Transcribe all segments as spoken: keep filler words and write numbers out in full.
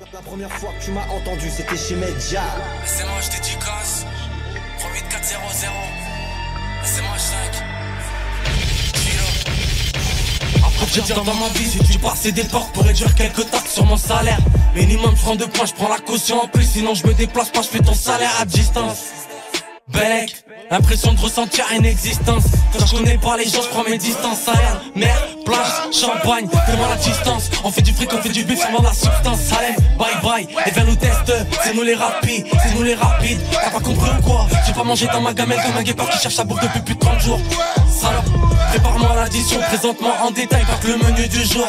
La première fois que tu m'as entendu, c'était chez Media. C'est moi, je dédicace. trois huit quatre zéro zéro. C'est moi, cinq. Après te dire dans ma vie, si tu passes des portes pour réduire quelques taxes sur mon salaire. Minimum je prends deux points, je prends la caution en plus, sinon je me déplace pas, je fais ton salaire à distance. Belek, l'impression de ressentir une existence. Quand je connais pas les gens, je prends mes distances. Salaire, mer, plage, champagne, fais-moi la distance. On fait du fric, on fait du bif, on la substance. Salem, bye bye, et viens nous tester. C'est nous les rapides, c'est nous les rapides. T'as pas compris ou quoi? J'ai pas mangé dans ma gamelle comme un guépard qui cherche sa bouffe depuis plus de trente jours. Salope, prépare-moi l'addition, présente-moi en détail, pas que le menu du jour.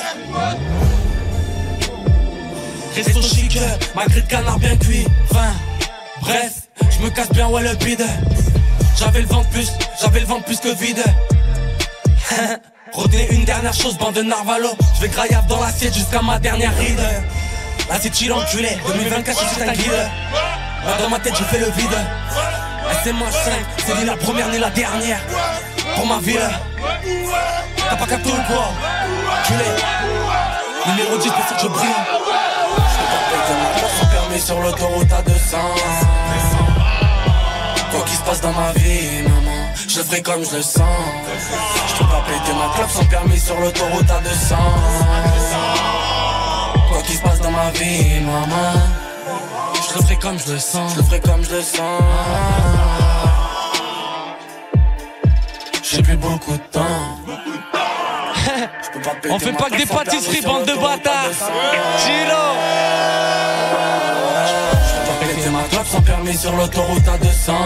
Resto chic, malgré le canard bien cuit. Enfin, bref. Je me casse bien, ouais, le bide. J'avais le ventre plus, j'avais le ventre plus que vide. Retenez une dernière chose, bande de narvalo. Je vais graillave dans l'assiette jusqu'à ma dernière ride. Là c'est chill enculé, deux mille vingt-quatre je suis un guide. Là dans ma tête je fais le vide. Et c'est moi cinq, c'est ni la première ni la dernière. Pour ma ville. T'as pas capté ou quoi? Culé. Numéro dix, pour que je brille. Je peux pas péter ma place sans permis sur l'autoroute à deux cents. Quoi qu'il se passe dans ma vie, maman, je le ferai comme je le sens. Je peux pas péter ma clope sans permis sur l'autoroute à deux cents. Quoi qu'il se passe dans ma vie, maman, je le ferai comme je le sens. Je le ferai comme je le sens. J'ai plus beaucoup de temps. On fait pas que des pâtisseries, bande de bâtards. Chilo. Péter ma clope sans permis sur l'autoroute à deux cents.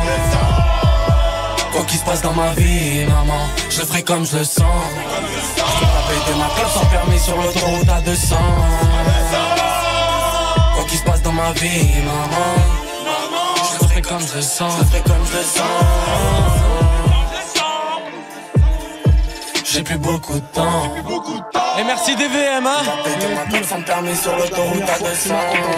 Quoi qu'il se passe dans ma vie, maman, je le ferai comme je le sens. Je peux pas péter ma clope sans permis sur l'autoroute à deux cents. Quoi qu'il se passe dans ma vie, maman, je le ferai comme je le sens. Je le ferai comme je le sens. J'ai plus beaucoup de temps. Et merci D V M, hein. Péter ma clope sans permis sur l'autoroute à deux cents.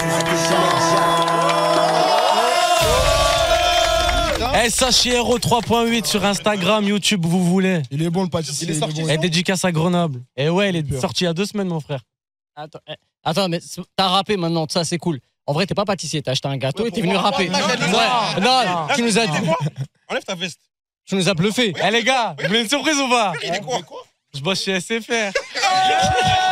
S H I R O trois point huit sur Instagram, YouTube, vous voulez. Il est bon le pâtissier. Il est sorti. Et dédicace à Grenoble. Et ouais, il est sorti il y a deux semaines, mon frère. Attends, eh, attends, mais t'as rappé maintenant, ça c'est cool. En vrai, t'es pas pâtissier, t'as acheté un gâteau et t'es venu rapper. Ah, Ouais, non, tu nous as dit. Enlève ta veste. Tu nous as bluffé. Eh les gars, vous voulez une surprise ou pas? Il est quoi? Je bosse chez S F R.